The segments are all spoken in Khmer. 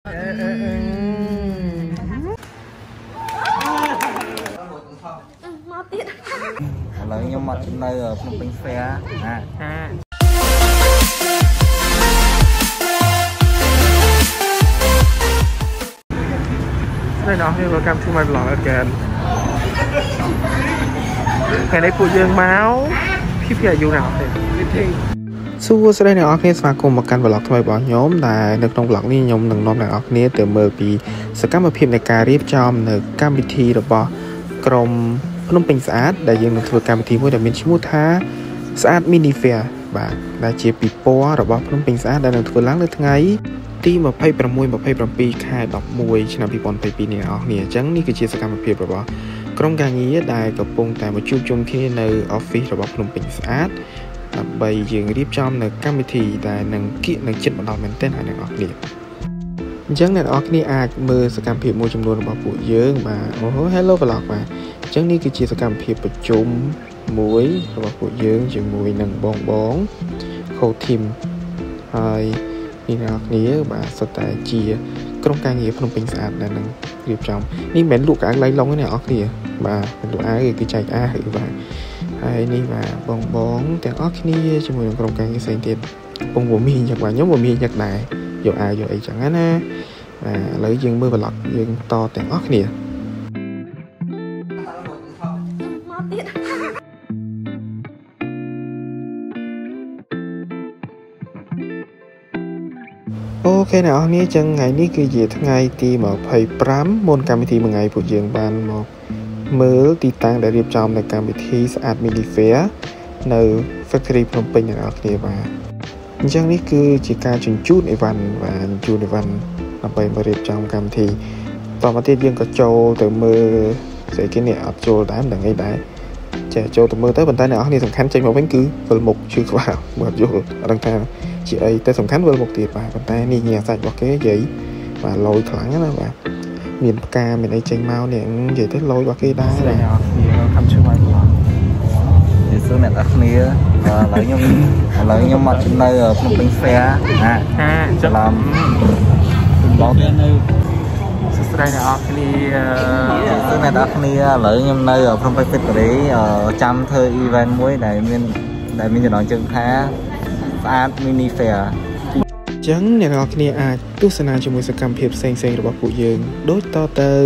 Là nhưng mà trên đây ở Phnom Penh Fair Đây nó thì welcome to my vlog again. Ngày nay phụ dương máuพี่พี่อายุnào thìสู้sẽได้ในออกนี้สมาคมประกันบล็อกทำไมบอกย้อมแต่ในตรงบล็อกนี้ย้อมหนึ่งน้อมในออกนี้เติมเมื่อปีสกัดมาพิมพ์ในการรีบจอมในการพิธีหรือบ่กรมพนมเพ็งสะอาดได้ยังหนึ่งធ្វើการพิธีមួយដែលមានឈ្មោះថាស្អាត mini fair បាទដែលជាពិព័រណ៍របស់ភ្នំពេញស្អាតដែលនឹងធ្វើឡើងនៅថ្ងៃទី26-27 ខែ 11 ឆ្នាំ 2022 នេះអស់គ្នាអញ្ចឹងនេះគឺជាសកម្មភាពរបស់ក្រុមការងារដែលកំពុងតែមកជួបជុំគ្នានៅ office របស់ភ្នំពេញស្អាតដើម្បីយើងរៀបចំនៅកម្មវិធីដែលនឹងគៀកនឹងចិត្តមកដល់មែនទែនឲ្យអ្នកនរគ្នាអញ្ចឹងអ្នកនរគ្នាអាចមើលសកម្មភាពមួយចំនួនរបស់ពួកយើងបាទអូ Hello Vlog បាទអញ្ចឹងនេះគឺជាសកម្មភាពប្រជុំមួយរបស់ពួកយើងជាមួយនឹងបងco-team ហើយនេះអ្នកនរគ្នាបាទសុទ្ធតែជាក្រុមការងារភ្នំពេញស្អាតដែលនឹងរៀបចំនេះមិនមែនលក់កៅអៅឡៃឡុងទេអ្នកនរគ្នាបាទមិនលក់អាវគឺចែកអាវបាទហើយនេះបាទបងទាំងអស់គ្នាជាមួយនឹងក្រុមការងារផ្សេងទៀតពងមានយ៉ាងបាទខ្ញុំមានយ៉ាងដែរយកអាវយកអីចឹងណាបាទឥឡូវយើងមើល vlog យើងតទាំងអស់គ្នាអូខេអ្នកនរគ្នាចឹងថ្ងៃនេះគឺជាថ្ងៃទី25មុនកម្មវិធីមួយថ្ងៃពួកយើងបានមកមើលទីតាំងដែលរៀបចំនៅកម្មវិធីស្អាត mini fair នៅ factory ភ្នំពេញអ្នកនរគ្នាបាទអញ្ចឹងនេះគឺជាការជញ្ជូនអីវ៉ាន់បាទជញ្ជូនអីវ៉ាន់ដើម្បីមករៀបចំកម្មវិធីតមកទៀតយើងក៏ចូលទៅមើលស្អីគេនេះអត់ចូលដែរមិនដឹងអីដែរចេះចូលទៅមើលទៅប៉ុន្តែអ្នកនរគ្នាសំខាន់ចេញមកវិញគឺវិលមុខជឿក្បាលមើលយល់អត់ដឹងថាជាអីតែសំខាន់វិលមុខទៀតបាទប៉ុន្តែនេះញ៉ាសាច់របស់គេនិយាយបាទលយខ្លាំងណាបាទមានផ្កាមានអីចេញមកនេះនិយាយទៅលយរបស់គេដែរបាទខំជួយមក thì xưa này đặt nia lấy nhom mặt trên đây ở Phnom Penh Fair cho làm đó đây này xưa này đặt nia lấy nhom nơi ở Phnom Penh Fair đấy trăm thơ event muối đại miền cho nói chừng khá art mini fair ចឹងអ្នកនរគ្នាអាចទស្សនាជាមួយសកម្មភាពផ្សេងៗរបស់ពួកយើងដូចតទៅ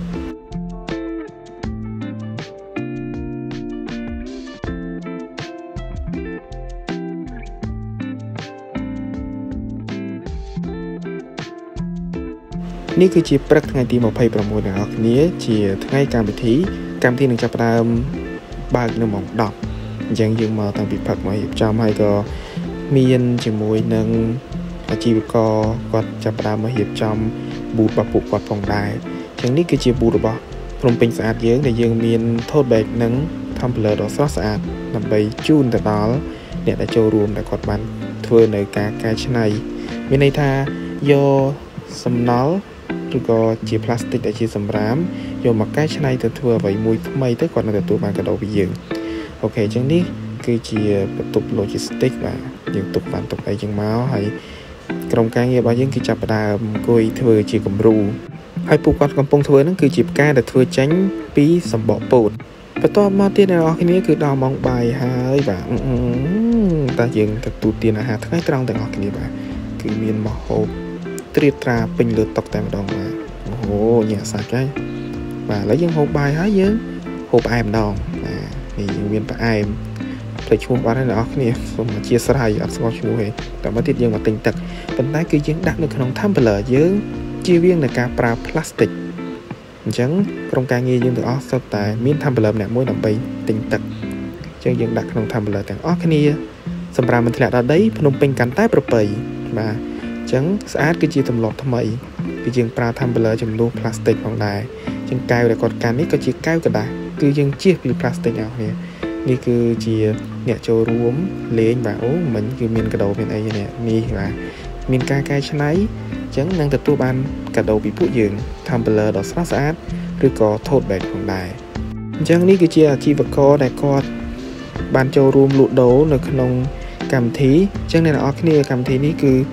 នេះគឺជាព្រឹកថ្ងៃទី26អ្នកនរគ្នាជាថ្ងៃកម្មវិធីនឹងចាប់ផ្ដើមបើកនៅម៉ោង 10 អញ្ចឹងយើងមកតាំងពីព្រឹកមករៀបចំហើយក៏មានជាមួយនឹងអាជីវករគាត់ចាប់ផ្ដើមមករៀបចំប៊ូតរបស់ពួកគាត់ផងដែរអញ្ចឹងនេះគឺជាប៊ូតរបស់ភ្នំពេញស្អាតយើងដែលយើងមាន tote bag និង tumbler ដ៏ស្រស់ស្អាតដើម្បីជូនទៅដល់អ្នកដែលចូលរួមដែលគាត់បានធ្វើនៅការកែច្នៃមានន័យថាយកសំណល់ឬក៏ជា plastic ដែលជាសម្រាមយកមកកែច្នៃទៅធ្វើអ្វីមួយថ្មីទៅគាត់នឹងទទួលបានកាដូពីយើងអូខេអញ្ចឹងនេះគឺជាបន្ទប់ logistic បាទយើងទុកបានទុកអីចឹងមកហើយក្រុមការងាររបស់យើងគឺចាប់ផ្ដើមអង្គុយធ្វើជាគំរូហើយពួកគាត់កំពុងធ្វើហ្នឹងគឺជាផ្កាដែលធ្វើចេញពីសម្បកពោតបន្ទាប់មកទៀតអ្នកនរគ្នាគឺដល់ម៉ោងបាយហើយបាទតែយើងទទួលទានអាហារថ្ងៃត្រង់ទាំងអស់គ្នាបាទគឺមានម្ហូបត្រៀបត្រាពេញលើតុតែម្ដងបាទអូញ៉ាំសាច់ហើយបាទឥឡូវយើងហូបបាយហើយយើងហូបផ្អែមម្ដងបាទនេះយើងមានផ្អែមផ្លេចឈ្មោះបាត់ហើយអ្នកនរគ្នាសូមអធិស្ឋានអត់ស្គាល់ឈ្មោះទេតែមកទៀតយើងមកទិញទឹកប៉ុន្តែគឺយើងដាក់នៅក្នុង tumbler យើងជៀសវាងនឹងការប្រើ plastic អញ្ចឹងក្រុមការងារយើងទាំងអស់សុទ្ធតែមាន tumbler ម្នាក់មួយដើម្បីទិញទឹកអញ្ចឹងយើងដាក់ក្នុង tumbler ទាំងអស់គ្នាសម្រាប់មិនធ្លាក់ដល់ដីភ្នំពេញកាន់តែប្រពៃបាទអញ្ចឹងស្អាតគឺជាទម្លាប់ថ្មីគឺយើងប្រើ tumbler ជំនួស plastic ផងដែរអញ្ចឹងកែវដែលគាត់កាន់នេះក៏ជាកែវกระดาษគឺយើងជៀសពី plastic អស់គ្នានេះគឺជាអ្នកចូលរួមលេងបាទអូមិញគឺមានកាដូមានអីនេះបាទមានការកែច្នៃអញ្ចឹងនឹងទទួលបានកាដូពីពួកយើង tumbler ដ៏ស្រស់ស្អាតឬក៏ tote bag ផងដែរអញ្ចឹងនេះគឺជាអាជីវករដែលគាត់បានចូលរួមលក់ដូរនៅក្នុងកម្មវិធីអញ្ចឹងអ្នកនរគ្នាកម្មវិធីនេះគឺ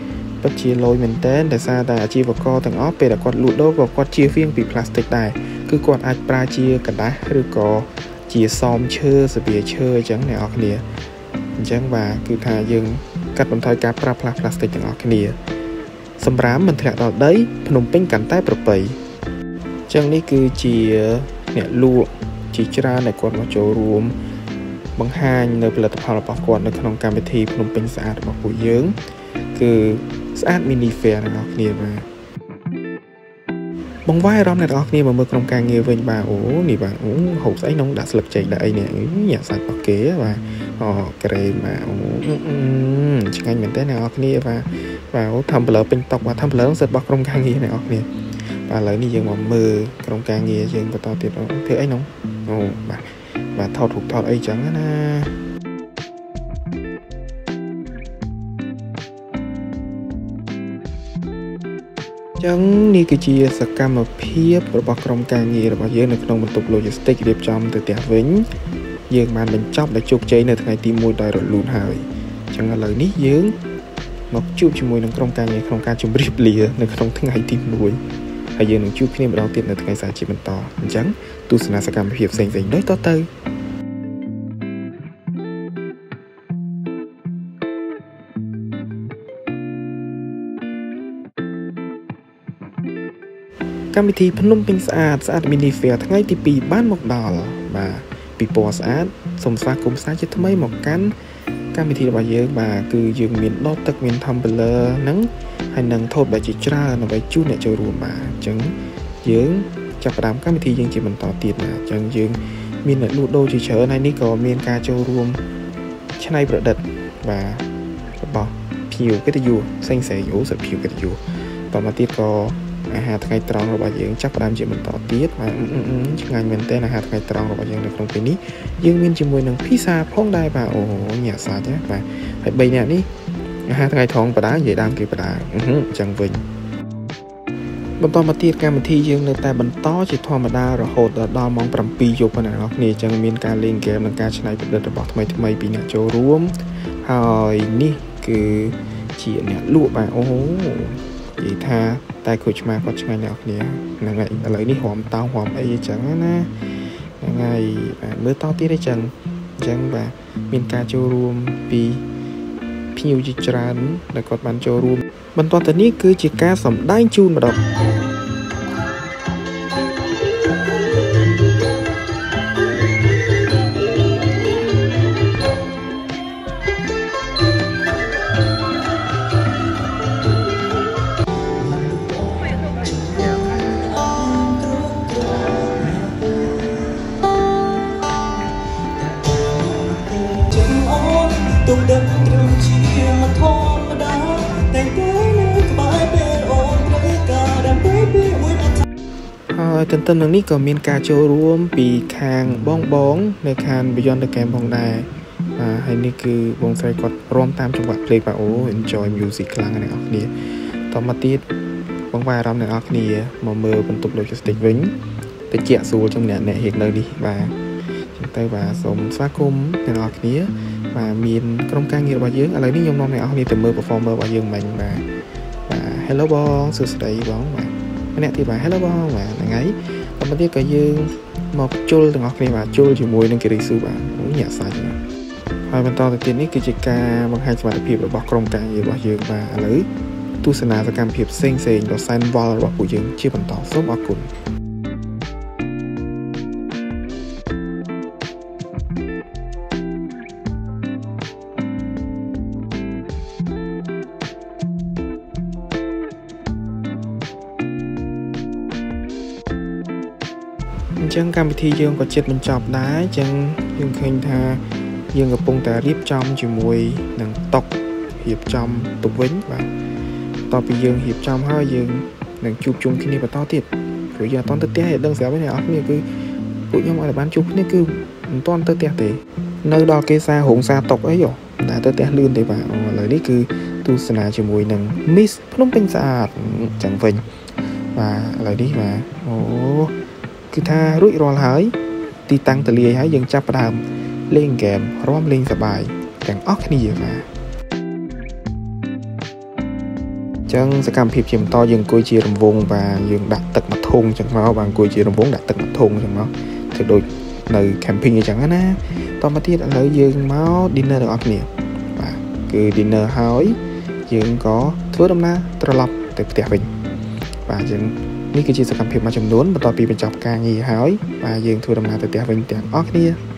ពិតជាលយមែនតើដោយសារតែអាជីវករទាំងអស់ពេលដែលគាត់លក់ដូរក៏គាត់ជៀសវាងពីផ្លាស្ទិកដែរគឺគាត់អាចប្រើជាกระดาษឬក៏ជាសមឈើស្ពាឈើអញ្ចឹងអ្នកនរគ្នាអញ្ចឹងបាទគឺថាយើងកាត់បន្ថយការប្រើប្រាស់ផ្លាស្ទិកទាំងអស់គ្នាសម្រាប់មិនធ្លាក់ដល់ដីភ្នំពេញកាន់តែប្រពៃអញ្ចឹងនេះគឺជាអ្នកលក់ជាច្រើនដែលគាត់មកចូលរួមបង្ហាញនៅផលិតផលរបស់គាត់នៅក្នុងកម្មវិធីភ្នំពេញស្អាតរបស់ពួកយើងគឺស្អាត mini fair អ្នកនរគ្នាបាទបងវាយអារម្មណ៍អ្នកនរគ្នាមកមើលក្នុងការងារវិញបាទអូនេះបាទអូហូបស្អីនំដាក់ស្លឹកចេកដាក់អីនេះញាក់សាច់របស់គេបាទអូក្រែមបាទអូឆ្ងាញ់មែនតើអ្នកនរគ្នាបាទអូធ្វើប្លឺពេញតុកបាទធ្វើប្លឺសិតរបស់ក្រុមការងារអ្នកនរគ្នាបាទឥឡូវនេះយើងមកមើលក្រុមការងារយើងបន្តទៀតធ្វើអីនំអូបាទថតរូបថតអីចឹងណាចឹងនេះគឺជាសកម្មភាពរបស់ក្រុមការងាររបស់យើងនៅក្នុងបន្ទប់ logistics រៀបចំទៅផ្ទះវិញយើងបានបញ្ចប់ដោយជោគជ័យនៅថ្ងៃទី1ដោយរលូនហើយចឹងឥឡូវនេះយើងមកជួបជាមួយនឹងក្រុមការងារក្នុងការជម្រាបលានៅក្នុងថ្ងៃទី1ហើយយើងនឹងជួបគ្នាម្ដងទៀតនៅថ្ងៃស្អែកជាបន្តអញ្ចឹងទស្សនាសកម្មភាពផ្សេងៗដូចតទៅកម្មវិធីភ្នំពេញស្អាត mini fair ថ្ងៃទី2បានមកដល់បាទពីពណ៌ស្អាតសូមស្វាគមន៍សាជាថ្មីមកកាន់កម្មវិធីរបស់យើងបាទគឺយើងមានដបទឹកមាន tumbler ហ្នឹងហើយនឹងថតបែបជាច្រើនដើម្បីជូនអ្នកចូលរួមបាទអញ្ចឹងយើងចាប់ផ្ដើមកម្មវិធីយើងជាបន្តទៀតណាអញ្ចឹងយើងមានអ្នកលក់ដូរជាច្រើនហើយនេះក៏មានការចូលរួមច្នៃប្រឌិតបាទរបស់ភៀវកិត្តិយសផ្សេងៗអូសិភៀវកិត្តិយសតមកទៀតក៏អាហារថ្ងៃត្រង់របស់យើងចាប់ផ្ដើមជាបន្តទៀតបាទឆ្ងាញ់មែនទែនអាហារថ្ងៃត្រង់របស់យើងនៅក្នុងពេលនេះយើងមានជាមួយនឹងភីសាផងដែរបាទអូញាក់សាច់ណាបាទហើយ3នាក់នេះអាហារថ្ងៃត្រង់បដានិយាយដើមគេបដាអញ្ចឹងវិញបន្តមកទៀតកម្មវិធីយើងនៅតែបន្តជាធម្មតារហូតដល់ម៉ោង7យប់បងប្អូនគ្នាអញ្ចឹងមានការលេងហ្គេមនិងការច្នៃប្រឌិតរបស់ថ្មីៗពីអ្នកចូលរួមហើយនេះគឺជាអ្នកលក់បាទអូនិយាយថាតែគ្រូឆ្មាគាត់ឆ្ងាញ់អ្នកគ្នាហ្នឹងហើយឥឡូវនេះរំតោងរំអីអញ្ចឹងណាហ្នឹងហើយបាទមើលតទៀតអញ្ចឹងបាទមានការចូលរួមពីភ្ញៀវជាច្រើនដែលគាត់បានចូលរួមបន្តទៅនេះគឺជាការសម្ដែងជូនម្ដងហើយទន្ទឹមនឹងនេះក៏មានការចូលរួមពីខាងបងនៅខាង Beyond the Game ផងដែរហើយនេះគឺបងស្រីគាត់រាំតាមចង្វាក់ភ្លេងបាទអូ enjoy music ខ្លាំងណាស់អ្នកនរគ្នាតមកទៀតបងវាយអារម្មណ៍អ្នកនរគ្នាមកមើលបន្ទប់ logistics វិញទៅជាក់ស្រួលចំអ្នកហៀកនៅនេះបាទចឹងទៅបាទសូមស្វាគមន៍អ្នកនរគ្នាបាទមានក្រុមការងាររបស់យើងឥឡូវនេះខ្ញុំនាំអ្នកនរគ្នាទៅមើល performer របស់យើងមិញបាទ hello បងសួស្ដីបងបាទម្នាក់ទៀតបាទ hello បងបាទហ្នឹងហើយបន្តទៀតក៏យើងមកជុលទាំងអស់គ្នាបាទជុលជាមួយនឹងគិរីស៊ូបាទញាក់សាច់ហើយបន្តទៅទៀតនេះគឺជាការបង្ហាញសមត្ថភាពរបស់ក្រុមការងាររបស់យើងបាទឥឡូវទស្សនាសកម្មភាពផ្សេងៗដ៏សែនវល់របស់ពួកយើងជាបន្តសូមអរគុណអញ្ចឹងកម្មវិធីយើងក៏ជិតបញ្ចប់ដែរអញ្ចឹងយើងឃើញថាយើងកំពុងតែរៀបចំជាមួយនឹងតុករៀបចំទៅវិញបាទតទៅពីយើងរៀបចំហើយយើងនឹងជួបជុំគ្នាបន្តទៀតព្រោះយើងអត់ទាន់ទៅផ្ទះឲ្យដឹងស្រាប់ទេអ្នកនរគ្នាគឺពួកខ្ញុំអត់បានជួបគ្នាគឺមិនទាន់ទៅផ្ទះទេនៅដល់គេសាររោងសារតុកអីតែទៅផ្ទះលឿនទេបាទឥឡូវនេះគឺទស្សនាជាមួយនឹង Miss ភ្នំពេញស្អាតអញ្ចឹងវិញបាទឥឡូវនេះបាទអូគឺថារួចរាល់ហើយទីតាំងតលាយហើយយើងចាប់ផ្ដើមលេងហ្គេមរាំលេងសប្បាយទាំងអស់គ្នាបាទ chẳng sẽ cầm phim chìm to dừng cùi chia rầm vùng và dừng đặt tật mặt thùng chẳng máu bằng cùi chia rầm vùng đặt tật mặt thùng chẳng máu thì đôi nơi camping như chẳng á na to mà tiết đã lấy dừng máu dinner được ọc nè và cứ dinner hỏi dừng có thưa đâm na trà lọc từ tiệm mình và dừng ní cái chia sẽ cầm phim mà chìm nón và to pi bên chọc ca nhì hỏi và dừng thưa đâm na từ tiệm mình tiệm ọc nè